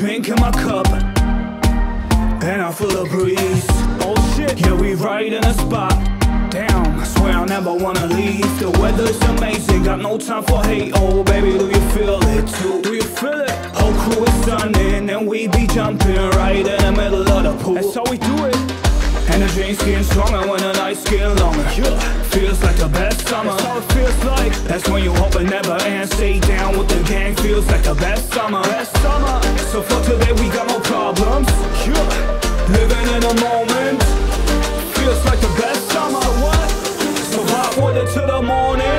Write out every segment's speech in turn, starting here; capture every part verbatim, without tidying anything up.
drink in my cup, and I feel a breeze. Oh shit, yeah, we right in a spot. Damn, I swear I never wanna leave. The weather's amazing, got no time for hate. Oh baby, do you feel it too? Do you feel it? Whole crew is sunning, and we be jumping right in the middle of the pool. That's how we do it. And the dreams getting stronger when the nights get longer. Yeah. Feels like the best summer. That's how it feels like. That's when you hope it never ends. Stay down with the gang. Feels like the best summer. Best summer. So for today we got no problems. Yeah. Living in the moment. Feels like the best summer. What? So vibe with it till the morning.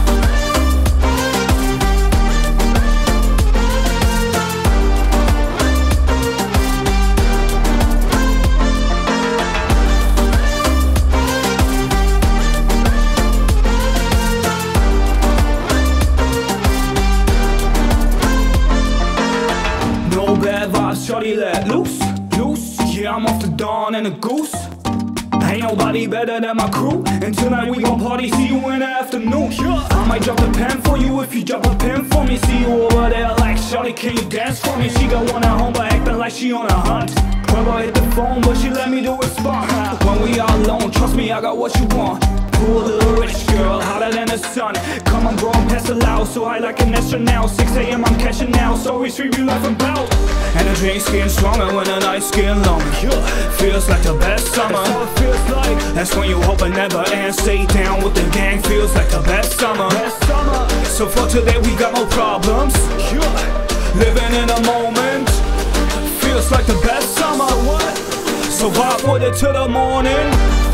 Shorty let loose, loose. Yeah, I'm off the dawn and a goose. Ain't nobody better than my crew. And tonight we gon' party, see you in the afternoon. Yeah. I might drop a pen for you if you drop a pen for me. See you over there like, shorty, can you dance for me? She got one at home but acting like she on a hunt. Probably hit the phone but she let me do it smart. When we all alone, trust me, I got what you want. Cool little rich girl, hotter than the sun. Come on bro, I'm past the loud, so high like an astronaut. Six A M I'm catching now, so we stream you life about. And the drinks getting stronger when the nights get longer. Yeah. Feels like the best summer. That's how it feels like. That's when you hope it never ends. Stay down with the gang. Feels like the best summer. Best summer. So for today we got no problems. Yeah. Living in the moment. Feels like the best summer. What? So vibe with it till the morning.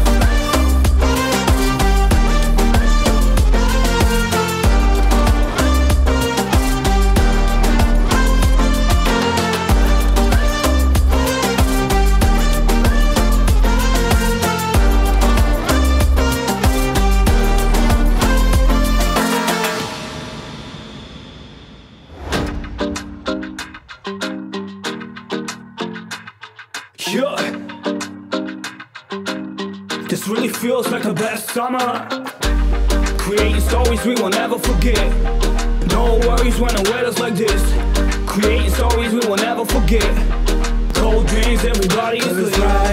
Yeah. This really feels like the best summer. Creating stories we will never forget. No worries when the weather's like this. Creating stories we will never forget. Cold dreams, everybody is lit.